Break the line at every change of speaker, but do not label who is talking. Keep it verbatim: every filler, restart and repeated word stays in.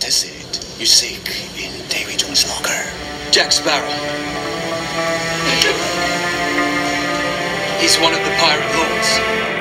What is it you seek in Davy Jones' locker?
Jack Sparrow. He's one of the pirate lords.